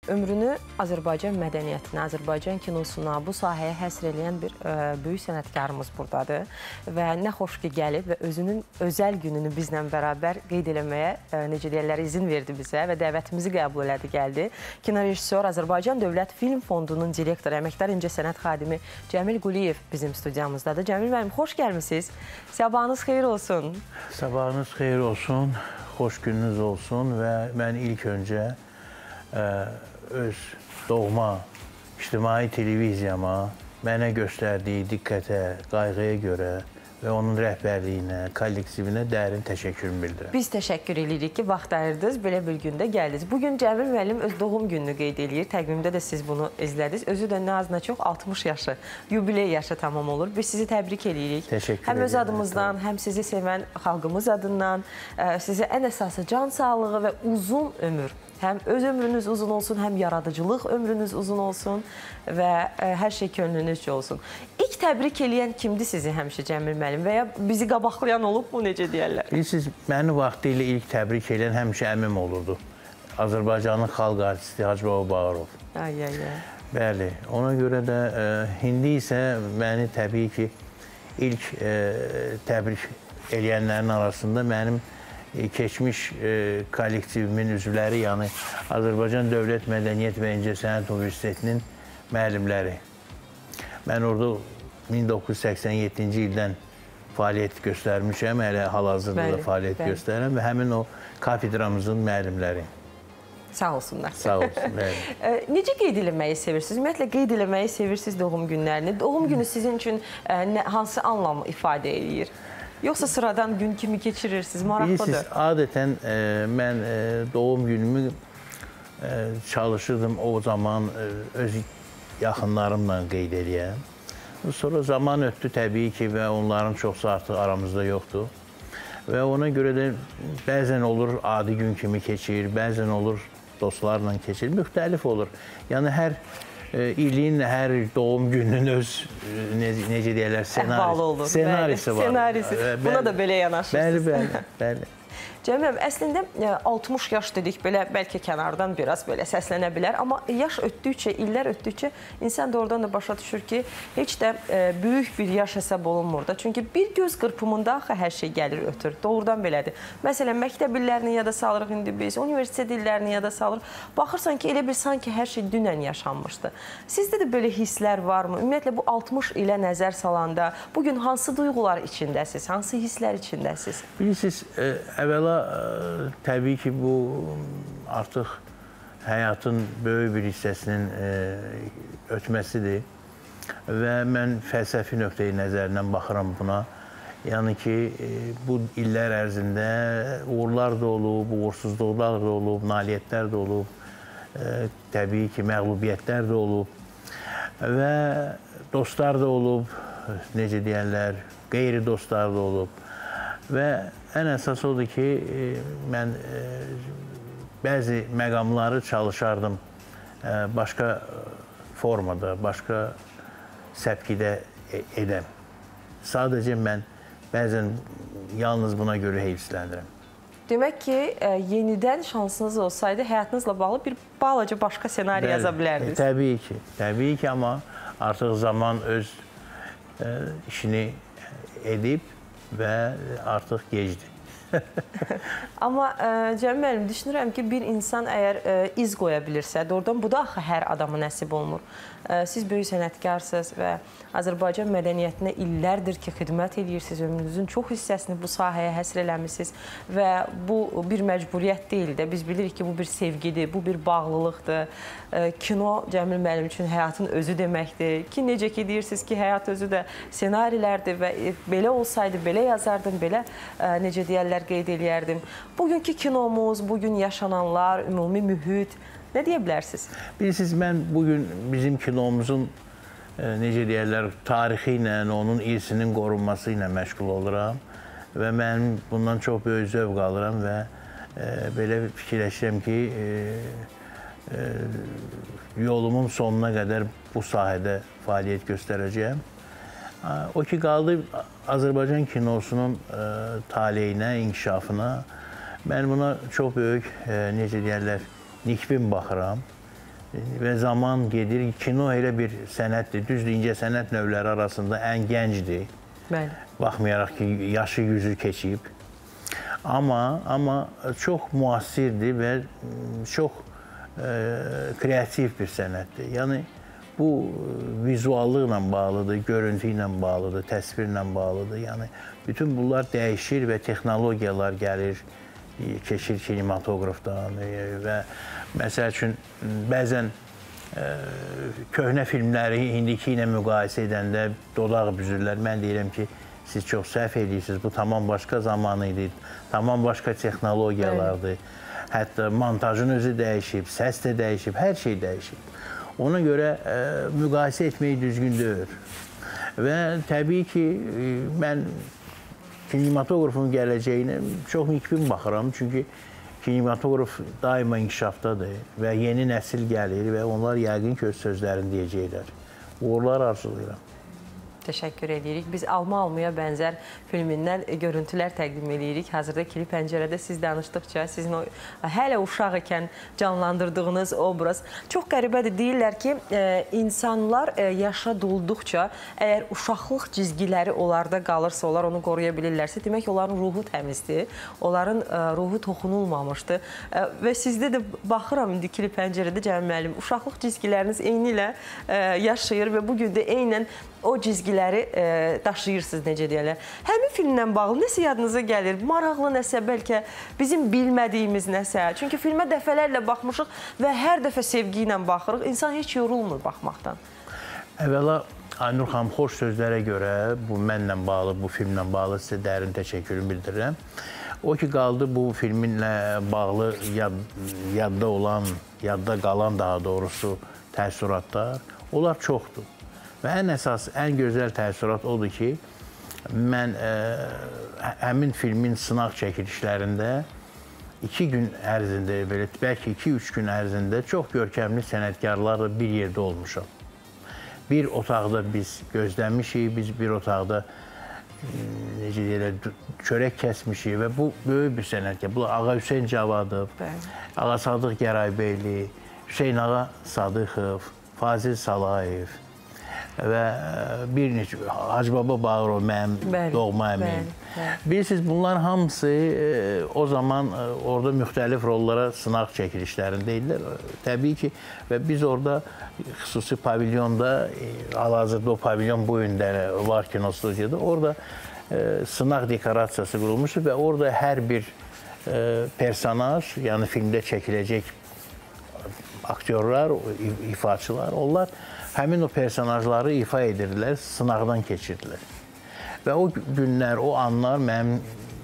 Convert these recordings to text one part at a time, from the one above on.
ömrünü Azərbaycan mədəniyyətinə, Azərbaycan kinosuna, bu sahəyə həsr eləyən bir böyük sənətkarımız buradadır və nə xoş ki gəlib və özünün özəl gününü bizlə bərabər qeyd eləməyə, necə deyərlər, izin verdi bizə və dəvətimizi qəbul elədi, gəldi. Kino rejissor, Azərbaycan Dövlət Film Fondunun direktoru, əməkdar incəsənət xadimi Cəmil Quliyev bizim studiyamızdadır. Cəmil müəllim, xoş gəlmisiniz. Sabahınız xeyir olsun. Sabahınız xeyir olsun, xoş gününüz olsun və mən ilk öncə öz doğma ictimai televiziyama mənə göstərdiyi diqqətə, qayğıya görə və onun rəhbərliyinə, kollektivinə dərin təşəkkürümü bildirirəm. Biz təşəkkür edirik ki, vaxt ayırdınız, belə bir gündə gəldiniz. Bugün Cəmil müəllim öz doğum gününü qeyd edir. Təqvimdə də siz bunu izlədiniz. Özü də nə az nə çox 60 yaşı, yubiley yaşı tamam olur. Biz sizi təbrik edirik. Təşəkkür edirəm. Həm öz adımızdan, həm sizi sevən xalqımız adından, sizə ən əsası can sağlığı və uzun ömür. Həm öz ömrünüz uzun olsun, həm yaradıcılıq ömrünüz uzun olsun və hər şey könlünüzcə olsun. İlk təbrik eləyən kimdir sizi həmişə Cəmil müəllim və ya bizi qabaqlayan olub mu, necə deyərlər? Bilirsiniz, məni vaxtilə ilk təbrik eləyən həmişə əmim olurdu. Azərbaycanın xalq artisti Hacı Baba Bağırov. Bəli, ona görə də indi isə məni təbii ki, ilk təbrik eləyənlərin arasında mənim keçmiş kollektivimin üzvləri, yəni Azərbaycan Dövlət Mədəniyyət və İncəsənət Universitetinin müəllimləri. Mən orada 1987-ci ildən fəaliyyət göstərmişəm, hələ hal-hazırda da fəaliyyət göstərirəm və həmin o kafedramızın müəllimləri. Sağ olsunlar. Sağ olsun. Necə qeyd eləməyi sevirsiniz? Ümumiyyətlə, qeyd eləməyi sevirsiniz doğum günlərini. Doğum günü sizin üçün hansı anlamı ifadə edir? Yoxsa sıradan gün kimi keçirirsiniz, maraqlıdır? Bilirsiniz, adətən mən doğum günümü çalışırdım o zaman öz yaxınlarımla qeyd eləyəm. Sonra zaman ötdü təbii ki və onların çoxsu artıq aramızda yoxdur. Və ona görə də bəzən olur adi gün kimi keçir, bəzən olur dostlarla keçir, müxtəlif olur. Yəni hər ilin, hər doğum gününün öz, necə deyərlər, senarisi var. Senarisi. Buna da belə yanaşırsınız. Bəli. Cəmil, əslində 60 yaş dedik, belə bəlkə kənardan biraz belə səslənə bilər, amma yaş ötdükcə, illər ötdükcə insan da oradan da başa düşür ki, heç də böyük bir yaş hesab olunmur da. Çünki bir göz qırpımında axı hər şey gəlir, ötür. Doğrudan belədir. Məsələn, məktəb illərini yada salırıq indi biz, universitet illərini yada salırıq. Baxırsan ki, elə bir sanki hər şey dünən yaşanmışdı. Sizdə də belə hisslər varmı? Ümumiyyətlə, bu 60 ilə nəzər salanda bugün hansı duyğular içindəsiz, hansı hisslər içindəsiz? Bilirsiniz, əvvəla təbii ki, bu artıq həyatın böyük bir hissəsinin ötməsidir və mən fəlsəfi nöqteyi nəzərindən baxıram buna. Yəni ki, bu illər ərzində uğurlar da olub, uğursuzluqlar da olub, nailiyyətlər də olub, təbii ki, məğlubiyyətlər də olub və dostlar da olub, necə deyərlər, qeyri-dostlar da olub və ən əsas odur ki, mən bəzi məqamları çalışardım başqa formada, başqa səpkidə edəm. Sadəcə mən bəzən yalnız buna görə heyfsilənirəm. Demək ki, yenidən şansınız olsaydı, həyatınızla bağlı bir balaca başqa senari yaza bilərdiniz. Təbii ki, təbii ki, amma artıq zaman öz işini edib və artıq gecdir. Amma Cəmil müəllim, düşünürəm ki, bir insan əgər iz qoya bilirsə, doğrudan bu da axı hər adama nəsib olmur. Siz böyük sənətkarsınız və Azərbaycan mədəniyyətinə illərdir ki, xidmət edirsiniz, ömrünüzün çox hissəsini bu sahəyə həsr eləmişsiniz və bu bir məcburiyyət deyil də. Biz bilirik ki, bu bir sevgidir, bu bir bağlılıqdır. Kino Cəmil müəllim üçün həyatın özü deməkdir ki, necə ki deyirsiniz ki, həyat özü də senarilərdir və belə olsaydı, belə yazardım, belə necə deyərlər, qeyd eləyərdim. Bugünkü kinomuz, bugün yaşananlar, ümumi mühit, nə deyə bilərsiniz? Bilirsiniz, mən bugün bizim kinomuzun, necə deyərlər, tarixi ilə, onun irsinin qorunması ilə məşğul oluram və mən bundan çox böyük zövq alıram və belə fikirləşirəm ki, yolumun sonuna qədər bu sahədə fəaliyyət göstərəcəyəm. O ki, qaldı Azərbaycan kinosunun taleyinə, inkişafına. Mən buna çox böyük, necə deyərlər, nikbin baxıram və zaman gedir. Kino elə bir sənətdir. Düzdür, incəsənət növləri arasında ən gəncdir. Bəli. Baxmayaraq ki, yaşı 100-ü keçib. Amma çox müasirdir və çox kreativ bir sənətdir. Yəni, bu vizuallıqla bağlıdır, görüntü ilə bağlıdır, təsvirlə bağlıdır. Yəni, bütün bunlar dəyişir və texnologiyalar gəlir, keçir kinematografdan və məsəl üçün, bəzən köhnə filmləri indiki ilə müqayisə edəndə dodaq büzürlər. Mən deyirəm ki, siz çox səhv edirsiniz. Bu tamam başqa zamanı idi, tamam başqa texnologiyalardır. Hətta montajın özü dəyişib, səs də dəyişib, hər şey dəyişib. Ona görə müqayisə etmək düzgün deyil. Və təbii ki, mən kinematografın gələcəyinə çox nikbin baxıram. Çünki kinematograf daima inkişafdadır və yeni nəsil gəlir və onlar yəqin ki, öz sözlərini deyəcəklər. Uğurlar arzulayıram. Təşəkkür edirik. Biz Alma-Almaya bənzər filmindən görüntülər təqdim edirik. Hazırda Kili Pəncərədə siz danışdıqca, sizin o hələ uşaq ikən canlandırdığınız obraz çox qəribədir. Deyirlər ki, insanlar yaşa dolduqca, əgər uşaqlıq cizgiləri onlarda qalırsa, onlar onu qoruya bilirlərsə, demək onların ruhu təmizdir, onların ruhu toxunulmamışdır. Və sizdə də baxıram indi Kili Pəncərədə Cəmil müəllim, uşaqlıq cizgiləriniz eyni ilə yaşayır və bugün də eynən o cizgiləri daşıyırsınız, necə deyərlər. Həmin filmlə bağlı nəsə yadınıza gəlir? Maraqlı nəsə, bəlkə bizim bilmədiyimiz nəsə. Çünki filmə dəfələrlə baxmışıq və hər dəfə sevgi ilə baxırıq. İnsan heç yorulmur baxmaqdan. Əvvəla, Aynur xanım, xoş sözlərə görə bu mənlə bağlı, bu filmlə bağlı sizə dərin təşəkkürümü bildirirəm. O ki, qaldı bu filminlə bağlı yadda olan, yadda qalan daha doğrusu təəssüratlar, onlar çoxdur. Və ən əsas, ən gözəl təəssürat odur ki, mən həmin filmin sınaq çəkilişlərində 2 gün ərzində, bəlkə 2-3 gün ərzində çox görkəmli sənətkarlarla bir yerdə olmuşam. Bir otaqda biz gözləmişik, biz bir otaqda necə deyirlər, çörək kəsmişik və bu böyük bir sənətkar. Bu Ağa Hüseyn Cavadov, Ağa Sadıq Gəraybeyli, Hüseyn Ağa Sadıxov, Fazil Salayev və bir neçə Hacı Baba Bağırov, mənim doğma əmim. Bilirsiniz, bunlar hamısı o zaman orada müxtəlif rollara sınaq çəkilişlərində idilər. Təbii ki, və biz orada xüsusi pavilyonda, hal-hazırda o pavilyon bu gündə var kinostudiyada, orada sınaq dekorasiyası qurulmuşdur və orada hər bir personaj, yəni filmdə çəkiləcək aktyorlar, ifaçılar, onlar həmin o personajları ifa edirdilər, sınaqdan keçirdilər. Və o günlər, o anlar mənim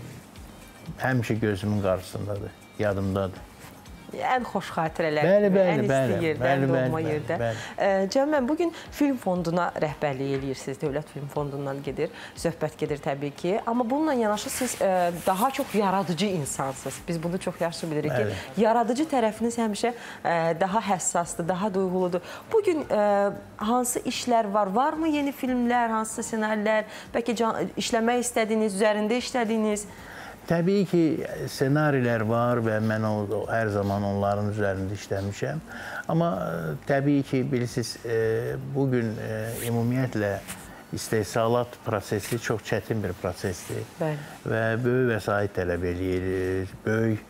həmişə gözümün qarşısındadır, yadımdadır. Ən xoş xatirələr, ən isti yerdən, doğma yerdən. Cəmil, bugün Film Fonduna rəhbərlik edirsiniz, Dövlət Film Fondundan gedir, söhbət gedir təbii ki. Amma bununla yanaşı siz daha çox yaradıcı insansınız. Biz bunu çox yaxşı bilirik ki, yaradıcı tərəfiniz həmişə daha həssasdır, daha duyğuludur. Bugün hansı işlər var? Varmı yeni filmlər, hansı senarilər, bəlkə işləmək istədiyiniz, üzərində işlədiyiniz? Təbii ki, senarilər var və mən hər zaman onların üzərində işləmişəm. Amma təbii ki, bilirsiniz, bugün ümumiyyətlə istehsalat prosesi çox çətin bir prosesdir. Və böyük vəsait tələb edir, böyük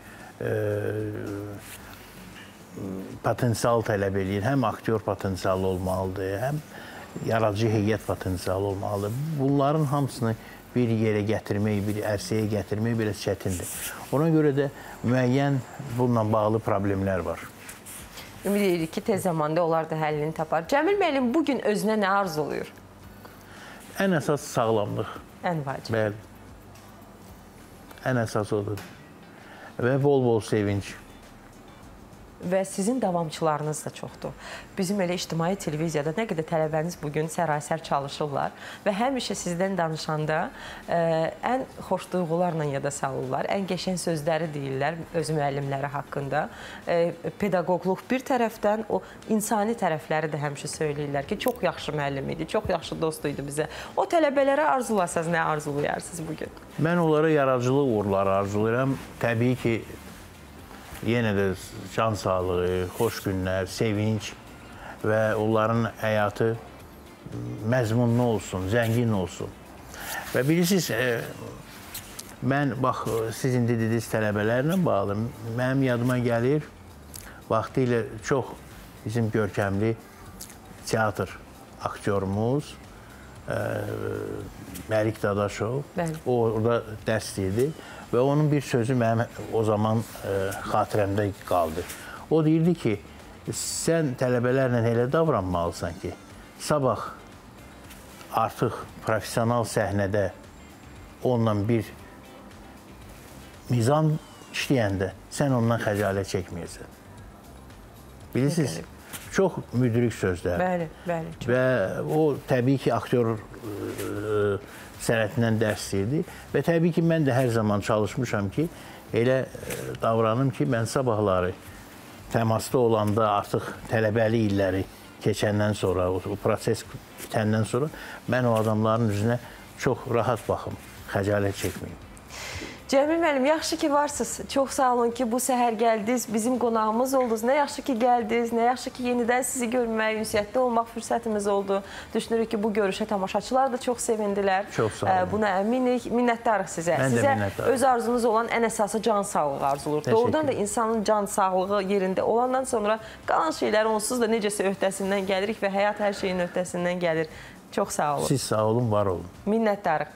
potensial tələb edir. Həm aktyor potensialı olmalıdır, həm yaradıcı heyət potensialı olmalıdır. Bunların hamısını bir yerə gətirmək, bir ərsəyə gətirmək biraz çətindir. Ona görə də müəyyən bununla bağlı problemlər var. Ümid edirik ki, tez zamanda onlar da həllini tapar. Cəmil müəllim bugün özünə nə arzuluyur? Ən əsas sağlamlıq. Ən vacib. Bəli. Ən əsas odur. Və bol-bol sevinç. Və sizin davamçılarınız da çoxdur. Bizim elə ictimai televiziyada nə qədər tələbəniz bugün sərasər çalışırlar və həmişə sizdən danışanda ən xoş duyğularla yada salırlar, ən qəşəng sözləri deyirlər öz müəllimləri haqqında. Pedaqoqluq bir tərəfdən, o insani tərəfləri də həmişə söyləyirlər ki, çox yaxşı müəllim idi, çox yaxşı dost idi bizə. O tələbələrə arzulasanız nə arzulayarsınız bugün? Mən onlara yaradıcılıq uğurları arzulayıram. Təbii ki, yenə də can sağlığı, xoş günlər, sevinç və onların həyatı məzmunlu olsun, zəngin olsun. Və bilirsiniz, mən, bax, siz indi dediniz tələbələrlə bağlı, mənim yadıma gəlir, vaxtilə çox bizim görkəmli teatr aktyorumuz Məlik Dadaşov, o orada dərs deyirdi və onun bir sözü mənim o zaman xatirəmdə qaldı. O deyirdi ki, sən tələbələrlə elə davranmalısan ki, sabah artıq profesional səhnədə onunla bir mizan işləyəndə sən ondan xəcalət çəkməyəsən. Bilirsiniz, çox müdrik sözlər. Bəli, bəli. Və o, təbii ki, aktyor sənətindən dərs deyirdi və təbii ki, mən də hər zaman çalışmışam ki, elə davranım ki, mən sabahları təmasda olanda artıq tələbəli illəri keçəndən sonra, o proses bitəndən sonra mən o adamların üzünə çox rahat baxım, xəcalət çəkməyim. Cəmil müəllim, yaxşı ki varsınız. Çox sağ olun ki, bu səhər gəldiniz, bizim qonağımız oldunuz. Nə yaxşı ki gəldiniz, nə yaxşı ki yenidən sizi görmək, ünsiyyətdə olmaq fürsətimiz oldu. Düşünürük ki, bu görüşə tamaşaçılar da çox sevindilər. Çox sağ olun. Buna əminik, minnətdarıq sizə. Mən də minnətdarım. Sizə öz arzunuz olan ən əsası can sağlığı arzulur. Doğrudan da insanın can sağlığı yerində olandan sonra qalan şeylər onsuz da necəsə öhdəsindən gəlirik və həyat hər şeyin öhdəsindən gəlir. Çox sağ olun. Siz sağ olun, var olun. Minnətdarıq.